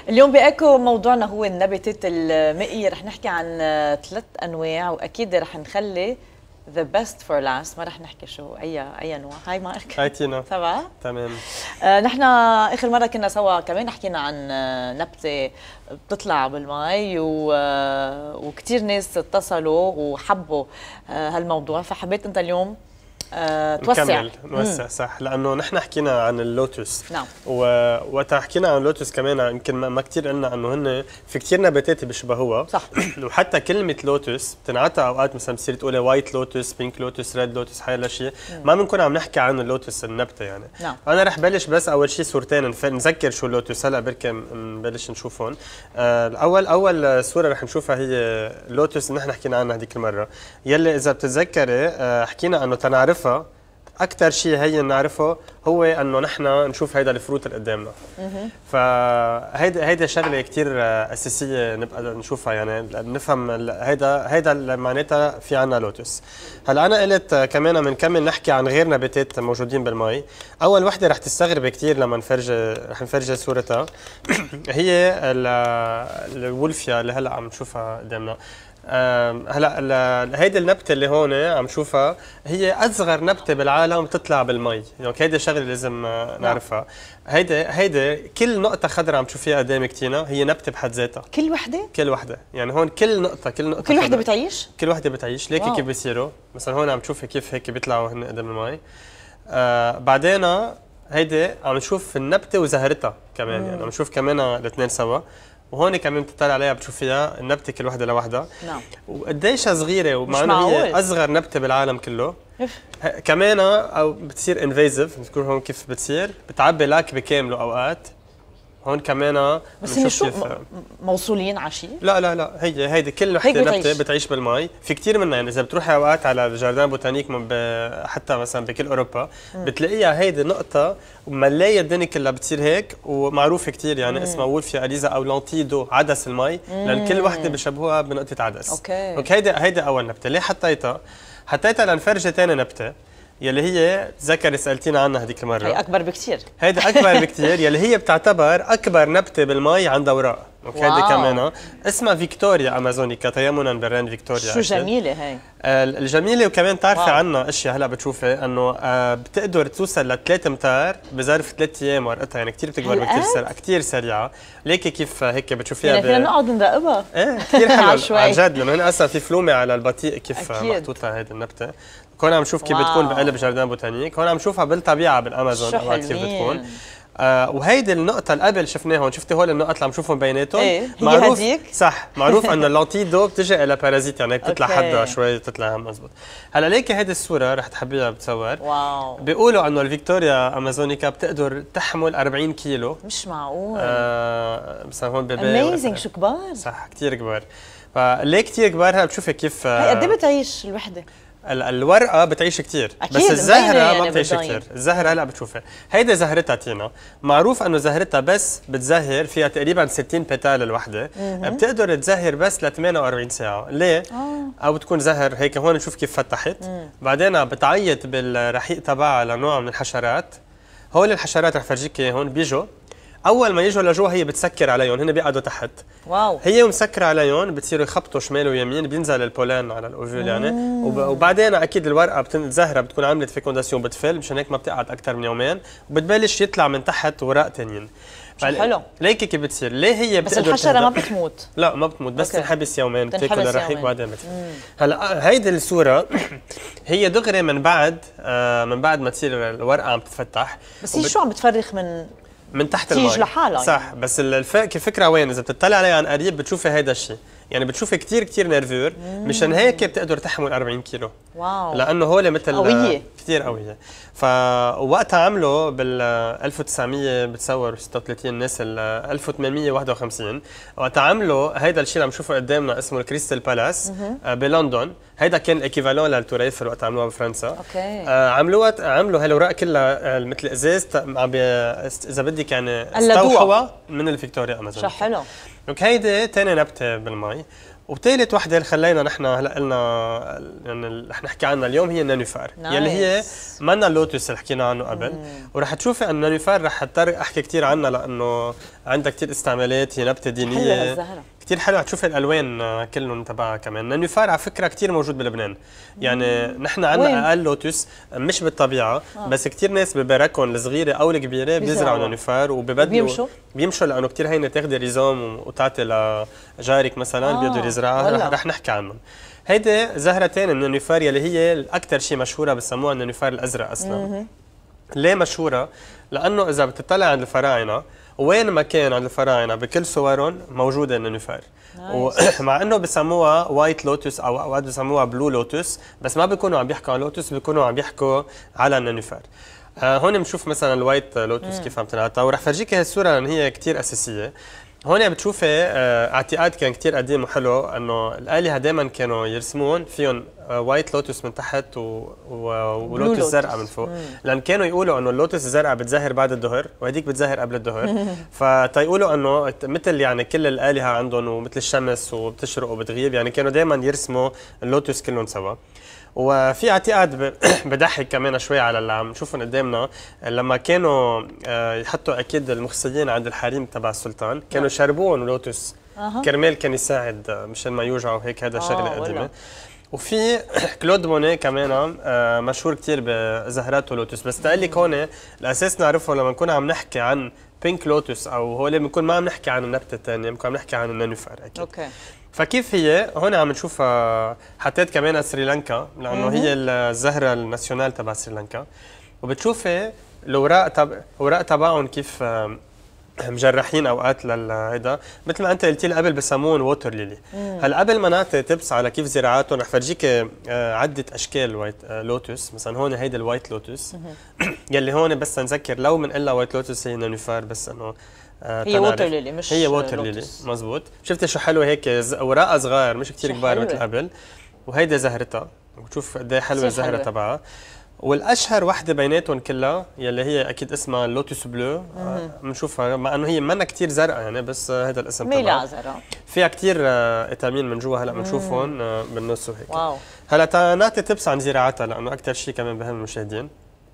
اليوم بأكو موضوعنا هو النباتات المائية. رح نحكي عن 3 أنواع، وأكيد رح نخلي the best for last. ما رح نحكي شو أي نوع. هاي مارك. هاي تينا. تبع؟ تمام. نحن آخر مرة كنا سوا كمان حكينا عن نبتة بتطلع بالمي وكتير ناس اتصلوا وحبوا هالموضوع، فحبيت أنت اليوم توسع. نوسع صح، لانه نحن حكينا عن اللوتس. نعم. ووقتها حكينا عن اللوتس كمان يمكن ما كثير قلنا انه هن في كثير نباتات بيشبهوها. صح. وحتى كلمه لوتس بتنعطى اوقات، مثلا بتصير تقولي وايت لوتس، بينك لوتس، ريد لوتس، هاي شيء ما بنكون عم نحكي عن اللوتس النبته يعني. نعم. انا رح بلش بس اول شيء صورتين نذكر شو اللوتس، هلا بركي نبلش نشوفهم. اول صوره رح نشوفها هي اللوتس اللي نحن حكينا عنها هذيك المره، يلي اذا بتتذكري حكينا انه تنعرفها أكثر شيء هي نعرفه هو انه نحن نشوف هيدا الفروت اللي قدامنا. فهيدا شغله كثير اساسيه نبقى نشوفها، يعني نفهم هيدا معناتها في عنا لوتس. هلا انا قلت كمان بنكمل نحكي عن غير نباتات موجودين بالمي. اول وحده رح تستغربي كثير لما رح نفرجي صورتها هي الولفيا اللي هلا عم نشوفها قدامنا. هلا هيدي النبته اللي هون عم نشوفها هي اصغر نبته بالعالم بتطلع بالمي، يعني هيدي شغله لازم نعرفها. هيدي كل نقطه خضراء عم تشوفيها قدامك تينا هي نبته بحد ذاتها. كل وحده؟ كل وحده، يعني هون كل نقطه كل وحده بتعيش؟ كل وحده بتعيش. ليكي كيف بيصيروا، مثلا هون عم تشوفي كيف هيك بيطلعوا هن قدام المي. بعدين هيدي عم نشوف النبته وزهرتها كمان، يعني عم نشوف كمان الاثنين سوا. وهون كمان بتطلع عليها بتشوفيها النبته كل وحده لوحدها. نعم. وقديش صغيره، ومع انه هي اصغر نبته بالعالم كله. كمان او بتصير انفيزيف، بتذكر هون كيف بتصير بتعبي لاك بكامله اوقات. هون كمان بس هي شو موصولين على شيء؟ لا هيدي كل وحده نبته بتعيش بالمي. في كثير منها، يعني اذا بتروحي اوقات على الجاردان بوتانيك حتى مثلا بكل اوروبا بتلاقيها هيدي نقطه وملايه الدنيا كلها بتصير هيك، ومعروفه كثير يعني اسمها وولفيا اليزا او لانتيدو، عدس المي، لان كل وحده بشبهوها بنقطه عدس. اوكي. هيدي اول نبته. ليه حطيتها لنفرجي ثاني نبته يلي هي تذكري سالتينا عنها هذيك المره. هي اكبر بكثير. هيدي اكبر بكثير، يلي هي بتعتبر اكبر نبته بالمي عندها اوراق. هيدي كمان اسمها فيكتوريا امازونيكا، تيمنا بالرين فيكتوريا. شو جميله هي. الجميله، وكمان تعرفي عنها اشياء هلا بتشوفي انه بتقدر توصل ل 3 امتار بظرف 3 ايام ورقتها، يعني كثير بتكبر كثير سريعه. ليكي كيف هيك بتشوفيها يعني فينا نقعد نراقبها. ايه كثير حلوه عن جد، لانه هن اصلا في فلومه على البطيء كيف محطوطه هيدي النبته. هون عم نشوف كيف بتكون بقلب جاردان بوتانيك، هون عم نشوفها بالطبيعه بالامازون اوقات كيف بتكون. وهيدي النقطة اللي قبل شفناها هون، شفتي هول النقط اللي عم نشوفهم بيناتهم؟ ايه معروف هي هديك؟ صح، معروف انه اللانتيدو بتجي الى بارازيت، يعني بتطلع حدها شوي تطلع مزبوط. هلا ليكي هيدي الصورة رح تحبيها بتصور. واو. بيقولوا انه الفيكتوريا امازونيكا بتقدر تحمل 40 كيلو. مش معقول. مثلا هون بيبي اميزنج، شو كبار. صح كثير كبار. فليه كثير كبار؟ هلا بتشوفي كيف هي قد ايه بتعيش الوحدة؟ الورقه بتعيش كثير، بس الزهره يعني ما بتعيش كثير. الزهره هلا بتشوفها هيدي زهرتها تينا، معروف انه زهرتها بس بتزهر فيها تقريبا 60 بتال الوحده، بتقدر تزهر بس ل 48 ساعه. ليه؟ او بتكون زهر هيك. هون نشوف كيف فتحت، بعدين بتعيط بالرحيق تبعها لنوع من الحشرات. هول الحشرات رح فرجيك هون بيجوا، اول ما يجوا لجوا هي بتسكر عليهم، هن بيقعدوا تحت. واو. هي مسكره عليهم، بتصيروا يخبطوا شمال ويمين، بينزل البولان على الاوفيل يعني. وبعدين اكيد الورقه الزهره بتكون عملت فيكونداسيون، بتفل، مشان هيك ما بتقعد اكثر من يومين، وبتبلش يطلع من تحت ورق ثانيين. حلو. ليكي كيف بتصير؟ ليه هي بس الحشره ما بتموت؟ لا ما بتموت، بس تنحبس يومين، بتاكل الرحيق وبعدين بتموت. هلا هيدي الصوره هي دغري من بعد ما تصير الورقه عم تتفتح. بس هي شو عم بتفرخ من تحت المي لحالها صح يعني. بس الفكره وين؟ اذا بتطلع عليها عن قريب بتشوفي هيدا الشيء، يعني بتشوفي كثير نيرفور. مشان هيك بتقدر تحمل 40 كيلو. واو. لانه هول مثل قويه كثير قويه. فوقتها عملوا بال 1900 بتصور 36 الناس 1851 وقتها عملوا هيدا الشيء اللي عم نشوفه قدامنا اسمه الكريستال بالاس بلندن. هيدا كان الايكيفالون للتوريف وقت عملوها بفرنسا. اوكي. عملوا هالاوراق كلها مثل ازاز اذا بدك يعني استوحوا من الفيكتوريا امازون. شو حلو. هيدي ثاني نبته بالمي. وثالث وحده اللي خلينا نحن هلا قلنا يعني رح نحكي عنها اليوم هي النانوفار يلي هي منا اللوتس اللي حكينا عنه قبل. ورح تشوفي ان النانوفار رح اضطر احكي كثير عنها لانه عندها كثير استعمالات، هي نبته دينيه كثير حلوه. تشوفي الالوان كلهم تبعها كمان. النانوفار على فكره كثير موجود بلبنان، يعني نحن عندنا اقل لوتس مش بالطبيعه بس كثير ناس ببركهم الصغيره او الكبيره بيزرعوا نانوفار وببدلوا بيمشوا لانه كثير هينه تاخذي ريزوم وتعطي لجارك مثلا بيقدر يزرعها. رح نحكي عنهم. هيدي زهره ثانيه من النانوفار يلي هي الاكثر شيء مشهوره بسموها النانوفار الازرق اصلا. ليه مشهوره؟ لانه اذا بتطلع عند الفراعنه وين ما كان عند الفراعنه بكل صورهم موجوده النانوفار، ومع انه بسموها وايت لوتس او اوقات بسموها بلو لوتس بس ما بيكونوا عم بيحكوا عن لوتس، بيكونوا عم بيحكوا على النانوفار. هون بنشوف مثلا الوايت لوتس كيف عم تنعطى، ورح فرجيك هالصوره لان هي كثير اساسيه. هون بتشوفي اعتقاد كان كثير قديم وحلو انه الالهه دائما كانوا يرسمون فيهم وايت لوتس من تحت ولوتس زرقاء من فوق، لان كانوا يقولوا انه اللوتس الزرقاء بتزهر بعد الظهر وهديك بتزهر قبل الظهر. فتيقولوا انه مثل يعني كل الالهه عندهم ومثل الشمس وبتشرق وبتغيب، يعني كانوا دائما يرسموا اللوتس كلهم سوا. وفي اعتقاد بضحك كمان شوي على اللي عم نشوفهم قدامنا، لما كانوا يحطوا اكيد المخصيين عند الحريم تبع السلطان كانوا يشربوهم لوتس كرمال كان يساعد مشان ما يوجعوا هيك. هذا شغله قديمه. وفي كلود مونيه كمان مشهور كثير بزهراته لوتس، بس تقول لك هون الاساس نعرفه لما نكون عم نحكي عن بينك لوتس او هول بنكون ما عم نحكي عن النبته الثانيه، بنكون عم نحكي عن النانوفار اكيد. اوكي. فكيف هي هون عم نشوفها. حطيت كمان سريلانكا لانه هي الزهره الناسيونال تبع سريلانكا، وبتشوفي الاوراق تبعهم كيف مجرحين اوقات لهيدا، مثل ما انت قلتي لي قبل بسموهم ووتر ليلي. هلا قبل ما نعطي تبس على كيف زراعتهم رح فرجيك عده اشكال وايت لوتس. مثلا هون هيدا الوايت لوتس يلي هون بس نذكر لو بنقول لها وايت لوتس هي نانوفار بس انه هي ووتر ليلي مش هي ووتر ليلي. مزبوط. شفتي شو حلوه هيك اوراقها صغار مش كثير كبار مثل قبل، وهيدا زهرتها وشوف قد ايه حلوه الزهره تبعها. والاشهر وحده بيناتهم كلها يلي هي اكيد اسمها اللوتس بلو، بنشوفها مع انه هي منا كثير زرقاء يعني بس هذا الاسم تبعها ميلة زرقاء فيها كثير فيتامين من جوا. هلا بنشوفهم بالنص وهيك. واو. هلا نعطي تبس عن زراعتها لانه اكثر شيء كمان بهم المشاهدين.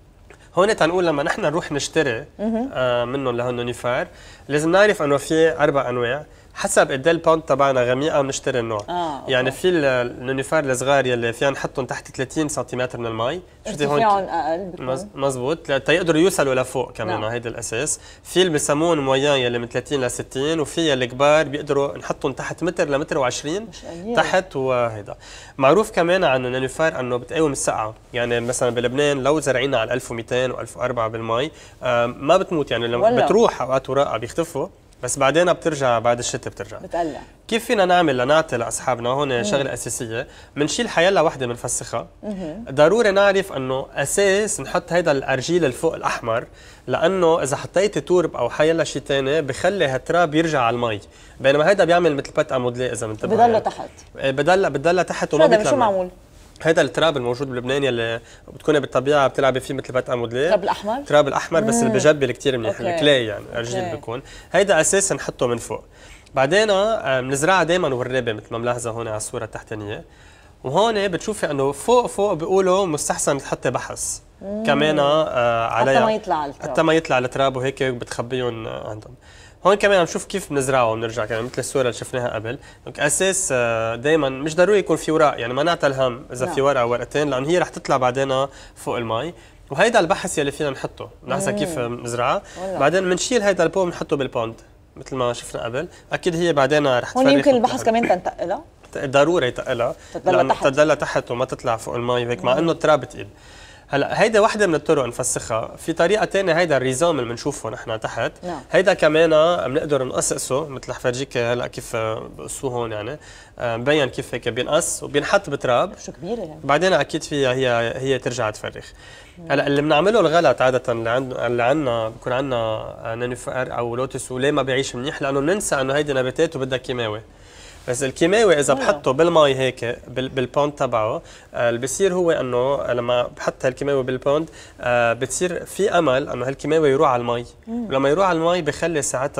هون تنقول لما نحن نروح نشتري منهم لهالنانوفار لازم نعرف انه في 4 انواع حسب قد ايه الباوند تبعنا غميقه بنشتري النوع. يعني في النانوفار الصغار يلي فينا نحطهم تحت 30 سنتيمتر من المي، شفتي هون اقل مزبوط تيقدروا يوصلوا لفوق كمان. هيدا الاساس. في اللي بسموهم مويان يلي من 30 ل 60، وفي اللي كبار بيقدروا نحطهم تحت متر لمتر و20 تحت. وهيدا معروف كمان عن النانوفار انه بتقاوم السقعه، يعني مثلا بلبنان لو زرعينا على 1200 و1004 بالمي ما بتموت، يعني لما بتروح اوقات وراقها بيختفوا بس بعدين بترجع بعد الشتاء بتقلع. كيف فينا نعمل لنعطي لاصحابنا هون شغله اساسيه؟ بنشيل حيلا وحده بنفسخها. ضروري نعرف انه اساس نحط هيدا الارجيل الفوق الاحمر، لانه اذا حطيتي تورب او حيلا شيء ثاني بخلي هالتراب يرجع على المي، بينما هيدا بيعمل مثل بات امودلي اذا بنتبه بضلها تحت. بضلها تحت وما بيطلع. شو معمول؟ هذا التراب الموجود بلبنان يلي بتكوني بالطبيعه بتلعبي فيه مثل بات امودلي. التراب الاحمر بس اللي بجبل كثير منيح، الكلاي يعني ارجيل بيكون. هيدا اساسا نحطه من فوق. بعدين بنزرعها دائما ورابه مثل ما ملاحظه هون على الصوره التحتانيه. وهون بتشوفي انه فوق بيقولوا مستحسن تحطي بحص كمان عليها حتى ما يطلع التراب وهيك بتخبيهم عندهم. هون كمان عم نشوف كيف بنزرعه وبنرجع كمان مثل الصوره اللي شفناها قبل. دونك اساس دائما مش ضروري يكون في ورق، يعني ما نعطي الهم اذا في ورقه او ورقتين لانه هي رح تطلع بعدين فوق المي. وهيدا البحث يلي فينا نحطه بنحسها كيف بنزرعها. بعدين بنشيل هيدا البو بنحطه بالبوند مثل ما شفنا قبل. اكيد هي بعدين رح تفرخ. هون يمكن البحث كمان تنتقلها ضروري يتقلها لانه تضلها تحت وما تطلع فوق المي وهيك مع انه التراب ثقيل. هلا هيدا وحده من الطرق نفسخها. في طريقه ثانيه هيدا الريزوم اللي بنشوفه نحن تحت. هيدا كمان بنقدر نقصقصه مثل رح فرجيك هلا كيف بقصوه هون، يعني مبين كيف هيك بينقص وبينحط بتراب. شو كبيره يعني. بعدين اكيد فيها هي ترجع تفرخ. هلا اللي بنعمله الغلط عاده اللي عندنا بكون عندنا نانوفار او لوتس وليه ما بيعيش منيح لانه بننسى انه هيدي نباتات وبدها كيماوي. بس الكيماوي اذا بحطه بالمي هيك بالبوند تبعه اللي بصير هو انه لما بحط هالكيماوي بالبوند بتصير في امل انه هالكيماوي يروح على المي، ولما يروح على المي بخلي ساعتها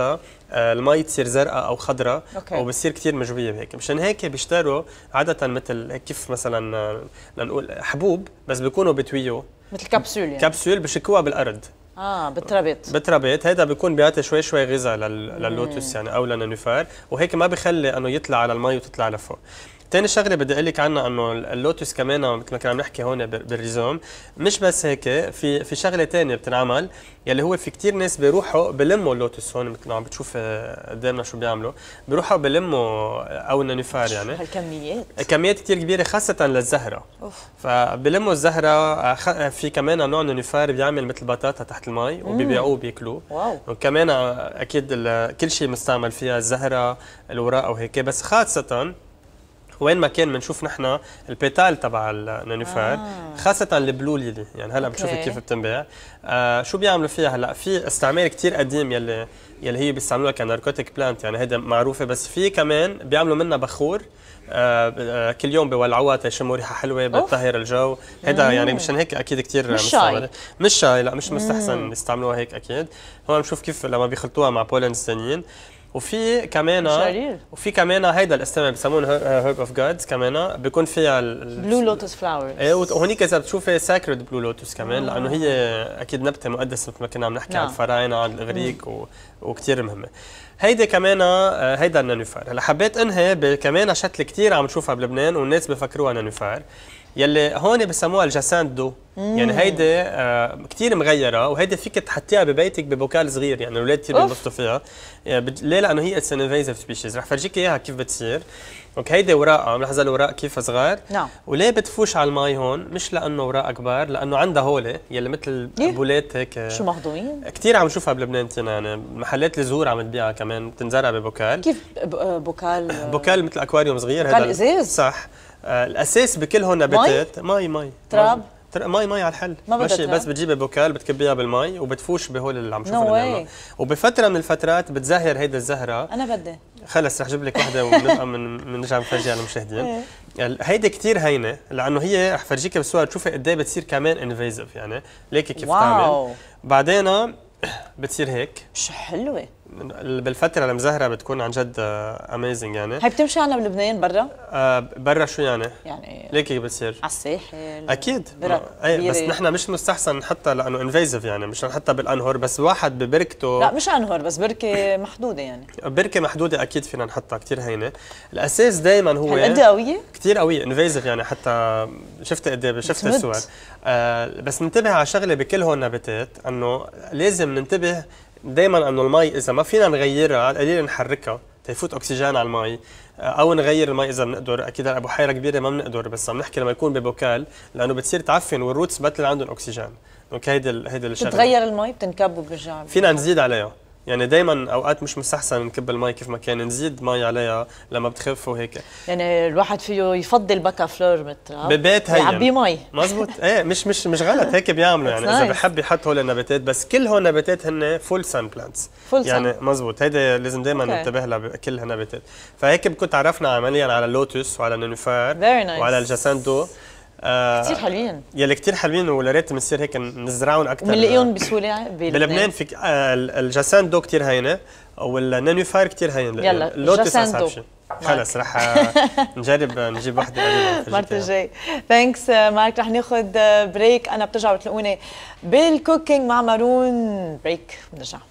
المي تصير زرقاء او خضراء أوكي. او بتصير كثير مجويه هيك. مشان هيك بيشتروا عاده مثل كيف مثلا لنقول حبوب بس بيكونوا بتويو مثل كبسول يعني. كبسول بشكوها بالارض بالترابط هيدا بيكون بيعطي شوي شوي غذاء لللوتس يعني او للنينوفار، وهيك ما بخلي انه يطلع على المي وتطلع لفوق. ثاني شغله بدي اقول لك عنها انه اللوتس كمان مثل ما كنا عم نحكي هون بالريزوم، مش بس هيك، في شغله ثانيه بتنعمل يلي هو في كثير ناس بيروحوا بلموا اللوتس هون مثل ما عم بتشوف قدامنا شو بيعملوا، بيروحوا بلموا او النينوفار يعني كميات كثير كبيره خاصه للزهره. فبلموا الزهره. في كمان نوع نينوفار بيعمل مثل بطاطا تحت المي وبيبيعوه وبياكلوه. وكمان اكيد كل شيء مستعمل فيها، الزهره الوراق او هيك، بس خاصه وين ما كان بنشوف نحن البيتال تبع النينوفار خاصة البلو ليلي، يعني هلا بتشوفي كيف بتنباع. شو بيعملوا فيها هلا؟ في استعمال كثير قديم يلي هي بيستعملوها كناركوتيك بلانت، يعني هيدا معروفة، بس في كمان بيعملوا منها بخور كل يوم بيولعوها تيشموا ريحة حلوة بتطهر الجو. هيدا يعني مشان هيك اكيد كثير مستعملة. مش شاي، لا مش مستحسن يستعملوها هيك اكيد. هون بنشوف كيف لما بيخلطوها مع بولنز ثانيين. وفي كمان هيدا الاستعمال بسموه هيرب اوف جادز، كمان بيكون فيها بلو لوتس فلاورز. وهونيك اذا بتشوفي ساكرد بلو لوتس كمان، لانه هي اكيد نبته مقدسه مثل ما كنا عم نحكي عن الفراعنه عن الاغريق وكثير مهمه. هيدي كمان هيدا النينوفار. هلا حبيت انهي كمان شكل كثير عم نشوفها بلبنان والناس بفكروها نينوفار، يلي هون بسموها الجاسان دو. يعني هيدي كثير مغيره، وهيدي فيك تحطيها ببيتك ببوكال صغير، يعني الاولاد كثير بينبسطوا فيها. يعني ليه؟ لانه هي اتس انفيزيف سبيشيز. رح فرجيك اياها كيف بتصير. هيدي وراقها، ملاحظه الوراق كيف صغار؟ نعم. وليه بتفوش على المي هون؟ مش لانه وراقها كبار، لانه عندها هوله يلي مثل بولات هيك. شو مهضومين؟ كثير عم نشوفها بلبنان يعني محلات الزهور عم تبيعها كمان، بتنزرع ببوكال. كيف بوكال؟ بوكال مثل اكواريوم صغير. بوكال ازاز؟ صح. الاساس بكل هون نباتات مي تراب مي على الحل ماشي، بس بتجيبي بوكال بتكبيها بالمي وبتفوش بهول اللي عم نشوفها. وبفتره من الفترات بتزهر هيدا الزهره. انا بدي خلص رح اجيب لك وحده وبنبقى بنرجع نفرجيها للمشاهدين. هيدي كثير هينه، لانه هي رح فرجيك بالصور تشوفي قد ايه بتصير كمان انفيزيف، يعني ليكي كيف تعمل. بعدين بتصير هيك. شو حلوه بالفتره المزهره بتكون عن جد اميزنج. يعني هي بتمشي عنا بلبنان برا؟ برا شو يعني ليك كيف بتصير على الساحل اكيد. بس نحن مش مستحسن نحطها لانه انفيزيف، يعني مش نحطها بالانهر، بس واحد ببركته. لا مش انهر، بس بركه محدوده، يعني بركه محدوده اكيد فينا نحطها كثير هينه. الاساس دائما هو هالقد قويه؟ كثير قويه انفيزيف، يعني حتى شفت قد ايه، شفت الصور. بس ننتبه على شغله بكل هون النباتات، انه لازم ننتبه دائما انه المي اذا ما فينا نغيرها على القليل نحركها تيفوت اكسجين على المي، او نغير المي اذا بنقدر. اكيد على بحيره كبيره ما بنقدر، بس عم نحكي لما يكون ببوكال، لانه بتصير تعفن والروتس بطل عندهم اكسجين. اوكي هيدي الشغله بتتغير المي، بتنكب وبرجع. فينا نزيد عليها، يعني دايما اوقات مش مستحسن نكب المي كيف ما كان، نزيد مي عليها لما بتخف وهيك. يعني الواحد فيه يفضل بكا فلور مثل ببيت هي يعبي مي. مزبوط. ايه مش غلط، هيك بيعملوا. يعني اذا بحب يحط هول النباتات، بس كل هول النباتات هن فول سان بلانتس، يعني مزبوط. هيدا لازم دائما ننتبه لها بكل هالنباتات. فهيك بكون تعرفنا عمليا على اللوتس وعلى النينوفار وعلى الجاساندو. كثير حلوين، يلي كثير حلوين، ويا ريت بنصير هيك نزرعهم اكثر. بنلاقيهم بسهوله بلبنان. في الجاساندو كثير هينه، والنينوفار كثير هين. يلا اللوتس اصعب شيء. خلص رح نجرب نجيب وحده قريبه المرة الجاي. ثانكس مارك. رح ناخذ بريك، انا بترجعوا تلاقوني بالكوكينج مع مارون. بريك بنرجع.